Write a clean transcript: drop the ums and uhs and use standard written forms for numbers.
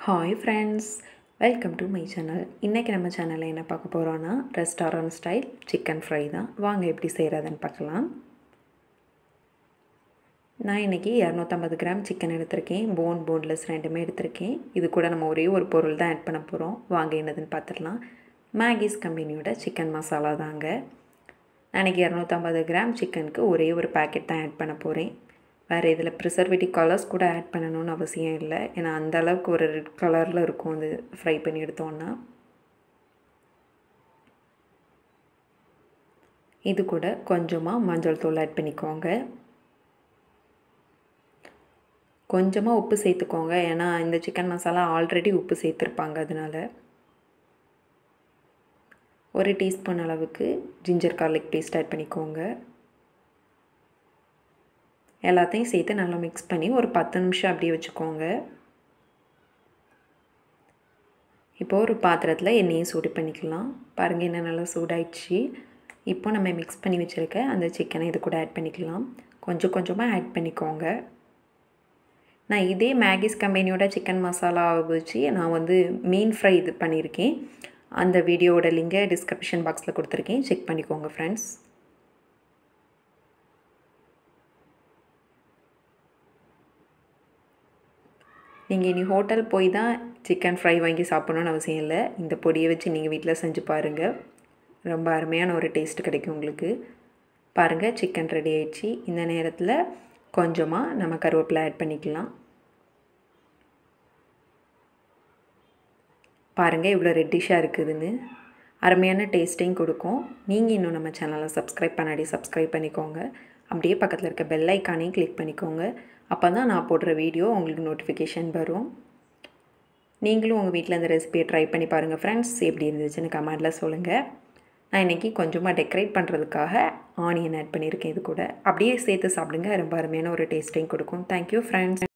Hi friends, welcome to my channel. இன்னைக்கு நம்ம சேனல்ல என்ன பார்க்க போறோம்னா ரெஸ்டாரன்ட் ஸ்டைல் சிக்கன் ஃப்ரை தான். வாங்க எப்படி செய்யறதுன்னு பார்க்கலாம். நான் இன்னைக்கு 250 கிராம் சிக்கன் எடுத்துர்க்கேன். போன்லெஸ் ரெண்டுமே எடுத்துர்க்கேன். இது கூட நம்ம ஒரே ஒரு பொருள் தான் ஆட் பண்ண போறோம். வாங்க என்னதுன்னு பார்த்துடலாம். மேகிஸ் கம்பெனியோட சிக்கன் மசாலா தாங்க. நான் இன்னைக்கு 250 கிராம் சிக்கனுக்கு ஒரே ஒரு பாக்கெட் தான் ஆட் பண்ண போறேன். வேறு இதில் ப்ரிசர்வேட்டிவ் கலர்ஸ் கூட ஆட் பண்ணணும்னு அவசியம் இல்லை. ஏன்னா அந்த அளவுக்கு ஒரு ரெட் கலரில் இருக்கும் அது ஃப்ரை பண்ணி எடுத்தோன்னா. இது கூட கொஞ்சமாக மஞ்சள் தூள் ஆட் பண்ணிக்கோங்க. கொஞ்சமாக உப்பு சேர்த்துக்கோங்க. ஏன்னா இந்த சிக்கன் மசாலா ஆல்ரெடி உப்பு சேர்த்துருப்பாங்க. அதனால் 1 டீஸ்பூன் அளவுக்கு ஜிஞ்சர் கார்லிக் பேஸ்ட் ஆட் பண்ணிக்கோங்க. எல்லாத்தையும் சேர்த்து நல்லா மிக்ஸ் பண்ணி ஒரு 10 நிமிஷம் அப்படியே வச்சுக்கோங்க. இப்போ ஒரு பாத்திரத்தில் எண்ணெயை சூடு பண்ணிக்கலாம். பாருங்கள் எண்ணெய் நல்லா சூடாயிடுச்சு. இப்போ நம்ம மிக்ஸ் பண்ணி வச்சுருக்க அந்த சிக்கனை இது கூட ஆட் பண்ணிக்கலாம். கொஞ்சம் கொஞ்சமாக ஆட் பண்ணிக்கோங்க. நான் இதே மேகிஸ் கம்பெனியோட சிக்கன் மசாலா வச்சு நான் மீன் ஃப்ரை இது பண்ணியிருக்கேன். அந்த வீடியோவோட லிங்கை டிஸ்கிரிப்ஷன் பாக்ஸில் கொடுத்துருக்கேன். செக் பண்ணிக்கோங்க ஃப்ரெண்ட்ஸ். நீங்கள் இனி ஹோட்டல் போய் தான் சிக்கன் ஃப்ரை வாங்கி சாப்பிட்ணுன்னு அவசியம் இல்லை. இந்த பொடியை வச்சு நீங்கள் வீட்டில் செஞ்சு பாருங்கள். ரொம்ப அருமையான ஒரு டேஸ்ட் கிடைக்கும் உங்களுக்கு. பாருங்கள் சிக்கன் ரெடி ஆயிடுச்சு. இந்த நேரத்தில் கொஞ்சமாக நம்ம கருவேப்பிலை ஆட் பண்ணிக்கலாம். பாருங்கள் இவ்வளோ ரெட்டிஷாக இருக்குதுன்னு. அருமையான டேஸ்ட்டையும் கொடுக்கும். நீங்கள் இன்னும் நம்ம சேனலை சப்ஸ்கிரைப் பண்ணாடி சப்ஸ்கிரைப் பண்ணிக்கோங்க. அப்படியே பக்கத்தில் இருக்க பெல் ஐக்கானையும் கிளிக் பண்ணிக்கோங்க. அப்போ தான் நான் போடுற வீடியோ உங்களுக்கு நோட்டிஃபிகேஷன் வரும். நீங்களும் உங்கள் வீட்டில் இந்த ரெசிபியை ட்ரை பண்ணி பாருங்கள் ஃப்ரெண்ட்ஸ். எப்படி இருந்துச்சுன்னு கமெண்டில் சொல்லுங்கள். நான் இன்றைக்கி கொஞ்சமாக டெக்கரேட் பண்ணுறதுக்காக ஆனியன் ஆட் பண்ணியிருக்கேன். இது கூட அப்படியே சேர்த்து சாப்பிடுங்க. ரொம்ப அருமையான ஒரு டேஸ்ட்டையும் கொடுக்கும். Thank you friends.